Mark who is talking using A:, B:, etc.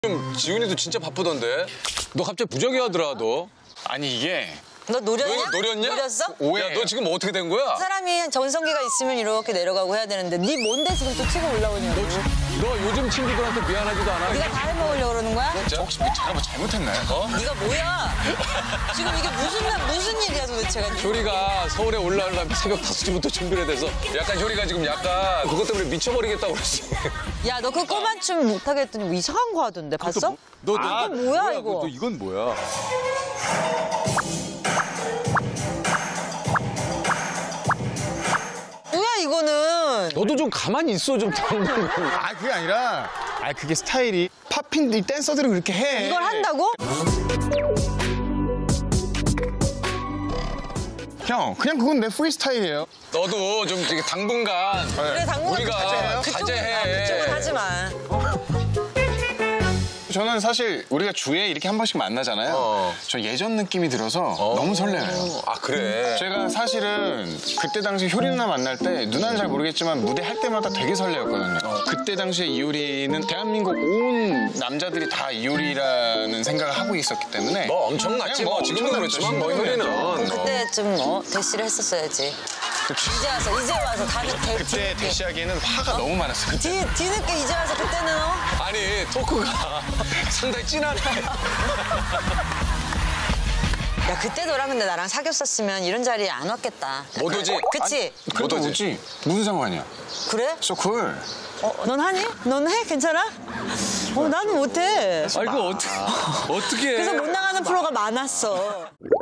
A: 지훈이도 진짜 바쁘던데. 너 갑자기 부정해하더라 너.
B: 아니 이게
C: 너 노렸냐?
A: 노렸냐?
C: 노렸어?
A: 오해. 야, 너 지금 어떻게 된 거야?
C: 사람이 전성기가 있으면 이렇게 내려가고 해야 되는데 네 뭔데 지금 또 치고 올라오냐고.
A: 너 요즘 친구들한테 미안하지도 않아?
C: 네가 다 해먹으려고 그러는 거야?
A: 진짜?
B: 혹시 제가 뭐 잘못했나요?
C: 네가 뭐야? 지금 이게 무슨 일이야 도대체가.
A: 효리가 서울에 올라오려면 새벽 5시부터 준비를 해서 약간 효리가 지금 약간 그것 때문에 미쳐버리겠다고 그랬어.
C: 야 너 그 꼬만 춤 못하게 했더니 뭐 이상한 거 하던데 봤어?
A: 너
C: 이거 뭐야 이거?
A: 너 이건 뭐야?
C: 뭐야 이거는?
A: 너도 좀 가만히 있어 좀 당분간.
B: 아 그게 아니라 그게 스타일이 팝핀 이 댄서들은 그렇게 해.
C: 이걸 한다고?
B: 형 그냥 그건 내 프리스타일이에요.
A: 너도 좀 되게 당분간
C: 그래 당분간
A: 우리가 자제해.
C: 그쪽은 하지 마.
B: 저는 사실 우리가 주에 이렇게 한 번씩 만나잖아요. 저 예전 느낌이 들어서 너무 설레요.
A: 아 그래?
B: 제가 사실은 그때 당시 효리 누나 만날 때 누나는 잘 모르겠지만 무대 할 때마다 되게 설레었거든요. 그때 당시에 이효리는 대한민국 온 남자들이 다 이효리라는 생각을 하고 있었기 때문에
A: 뭐 엄청났지 뭐 지금도 그렇지만 뭐 효리는
C: 그때 좀 대시를 했었어야지. 이제 와서 다들
B: 그때 대시하기에는 화가 너무 많았어요.
C: 뒤늦게 이제 와서 그때는
A: 아니 토크가 상당히 진하네.
C: 야 그때 너랑 근데 나랑 사귀었었으면 이런 자리에 안 왔겠다.
A: 못 오지?
C: 그치?
B: 그래도
A: 못
B: 오지. 무슨 상관이야?
C: 그래?
B: So cool.
C: 넌 하니? 넌 해? 괜찮아? 나는 못해.
A: 아 이거 어떻게 해?
C: 그래서 못 나가는 프로가 많았어.